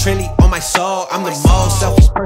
trendy on my soul. I'm the most selfish person.